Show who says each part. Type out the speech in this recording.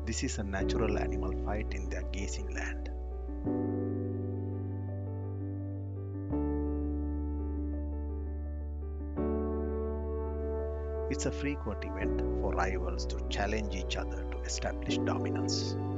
Speaker 1: This is a natural animal fight in their grazing land. It's a frequent event for rivals to challenge each other to establish dominance.